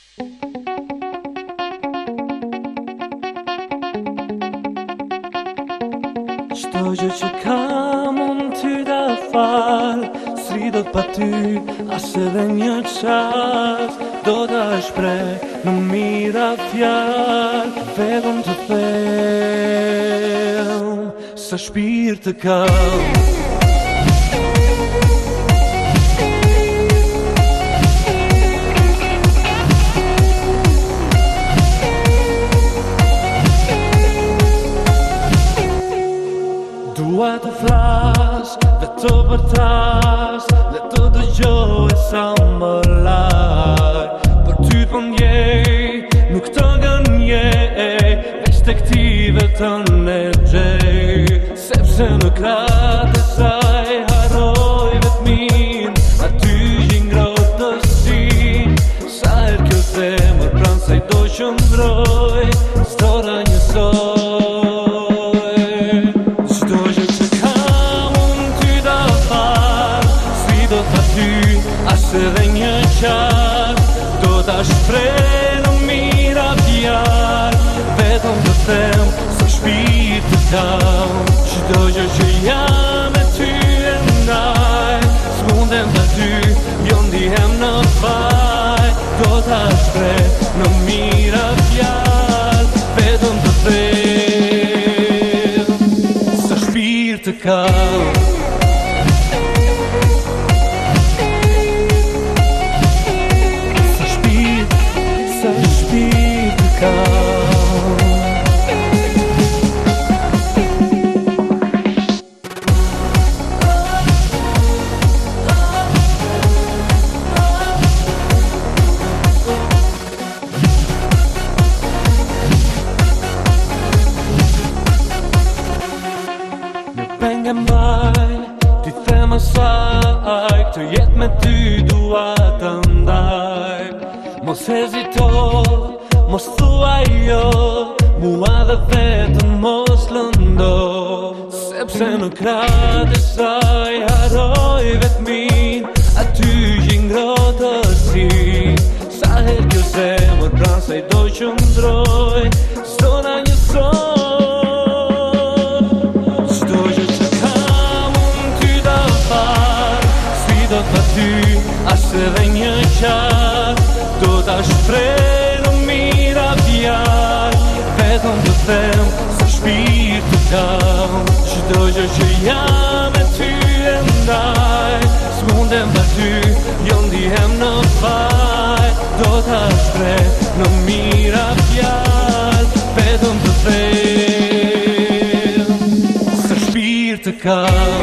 Çdo gjë që kam unë ty da fal, s'ridot pa ty, as edhe një qas. Do ta shpreh në mira fjal, vetëm të them sa shpirt të kam. Dua të flas dhe të përtas, dhe të dëgjoj sa më larg. Për ty po ndjej, nuk të gënjej, veç tek ti vetëm e gjej. Sepse në kratë e saj harroj vetmin, aty gjingrot të sin. Sa herë kjo zemër pranë saj do qëndroj, s'dora njësoj. As edhe një qar, do ta shpreh në mira fjalë, vetëm të them sa shpirt të kam. Çdo gjë që jam me ty e ndaj, s'mundem të ty, jo ndihem në faj. Do ta shpreh në mira fjalë, vetëm të them sa shpirt të kam. Pengen mbaj, ti them asaj, këtë jet me ty dua të ndaj. Mos hezito, mos thuaj jo, mua dhe vetëm mos lëndo. Sepse në kratë e saj harroj vetmin, aty gjingrot të sin. Sa herë kjo zemër pranë saj do qëndroj, s'dona njësoj. Pa ty, as edhe një qar, do ta shpreh në mira fjalë, vetëm të them sa shpirt të kam. Çdo gjë që jam me ty e ndaj, s'mundem pa ty, jo ndihem në faj. Do ta shpreh në mira fjalë, vetëm të them sa shpirt të kam.